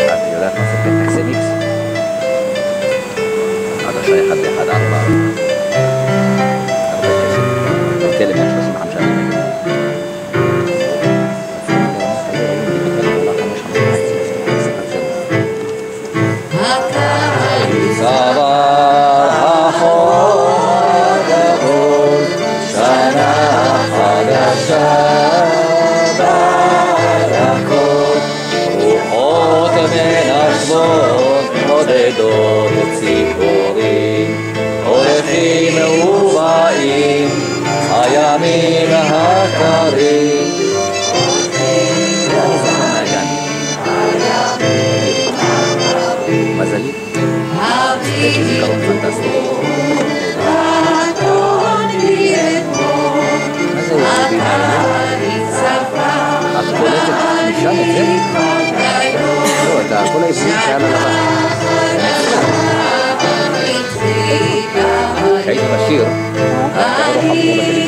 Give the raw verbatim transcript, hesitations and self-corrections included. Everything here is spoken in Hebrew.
את יודעת מה זה פנטקסם איקס? עדשה אחד ואחד ארבע. הרבה כסף. נותן ל-מאה שלושים וחמישה מיליון. צוואר החול גדול, שנה חדשה בדרכות, רוחות מנשבות עודדות ציפורים, הולכים ובאים הימים הקרים. מזלי זה זיכרון פנטסטי. מה זה יושבים האלה? את קולטת משם את זה? לא, את כל העברית שהיה ללבן. כשהייתי בשיר, לא חפרו בטלוויזיה.